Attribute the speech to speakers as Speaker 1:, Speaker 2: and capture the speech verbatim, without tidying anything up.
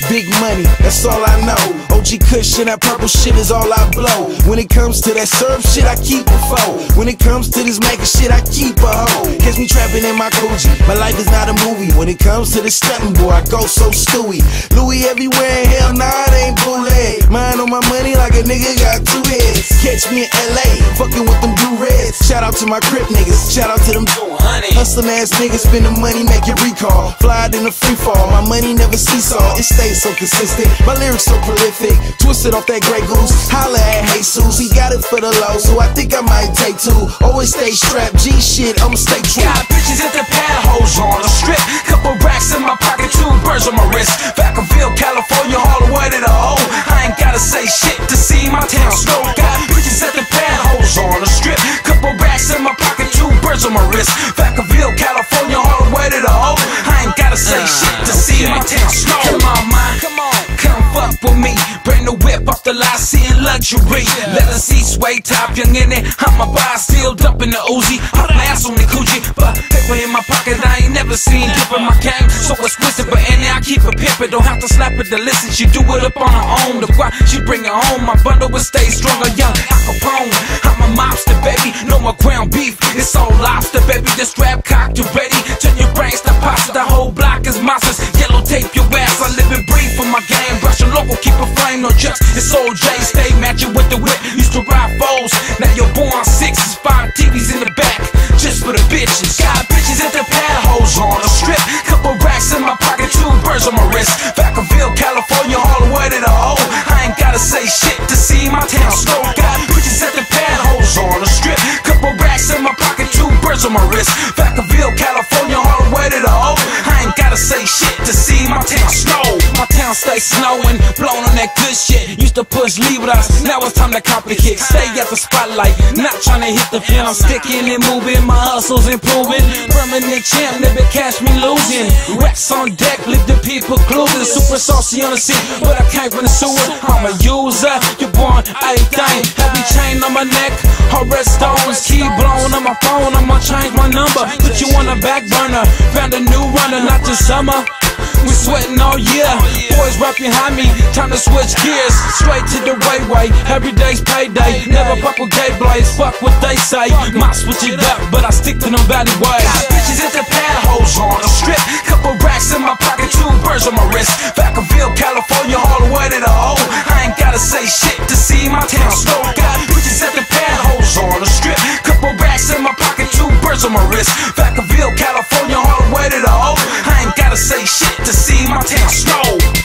Speaker 1: big money, that's all I know. O G Kush and that purple shit is all I blow. When it comes to that syrup shit, I keep a foe. When it comes to this making shit, I keep a hoe. Catch me trapping in my Coogee, my life is not a movie. When it comes to this stunting, boy, I go so stewy. Louis everywhere, hell nah, it ain't bootleg. Mine on my money like a nigga got two heads. Catch me in L A, fucking with them blue reds. Shout out to my Crip niggas, shout out to them hustling ass niggas, spend the money, make it recall. Fly in the free fall, my money never seesaw. It stays so consistent, my lyrics so prolific. Twisted off that Grey Goose, holla at Jesus. He got it for the low, so I think I might take two. Always stay strapped, G shit, I'ma stay true.
Speaker 2: Got bitches at the pad holes on the strip. Couple racks in my pocket, two birds on my wrist. Vacaville, California, all the way to the O. I ain't gotta say shit to see my town snow. Got bitches at the pad holes on the strip. Couple racks in my pocket, two birds on my wrist. Vacaville, California, all the way to the O. I ain't gotta say shit to see my town snow. Come on, man, come on, come fuck with me. Bring the whip off the lot, seeing luxury. Leather seats, way top, young in it. I'm a buy, still dumping the Uzi. Hot ass on the coochie, but paper in my pocket, I ain't never seen different. My game so exquisite, but in there I keep it pimpin'. Don't have to slap it to listen, she do it up on her own. The guap, she bring it home. My bundle will stay stronger, young Al Capone. I'm a mobster, baby, no more ground beef. It's all lobster, baby. This strap cocked, you ready? Turn your brains to pasta. The whole block is monsters. Yellow tape your ass. I live and breathe for my game. Brush a local, keep a flame, no just. It's O J, stay matching with the whip. Used to ride foes, now you're born sixes. Five T Vs in the back, just for the bitches. Got bitches at the pad holes on the strip. Couple racks in my pocket, two birds on my wrist. Vacaville, California, all the way to the O. I ain't gotta say shit to see my town snow. Got bitches at the pad holes on the strip. Couple racks in my pocket, two birds on my wrist. Vacaville, California, all the way to the O. I ain't gotta say shit to see my town snow. My town stay snowing, blowing on that good shit. Used to push Libras, now it's time to cop the kick. Stay at the spotlight, not trying to hit the pin. I'm sticking and moving, my hustle's improving. Permanent champ, never catch me losing. Racks on deck, leave the people clueless. Super saucy on the seat, but I can't run the sewer. I'm a user, you're born everything. Heavy chain on my neck, hard red stones. Keep blowing on my phone, I'ma change my number. Put you on the back burner, found a new runner, not this summer. We sweating all year, boys right behind me, time to switch gears. Straight to the way way, every day's payday. Never fuck with gay blades, fuck what they say. Might switch it up, but I stick to them valley ways. Got bitches at the pad holes on the strip. Couple racks in my pocket, two birds on my wrist. Vacaville, California, all the way to the O. I ain't gotta say shit to see my town snow. Got bitches at the pad holes on the strip. Couple racks in my pocket, two birds on my wrist. Vacaville, California, all the way to the O. I ain't gotta say shit to see my town snow.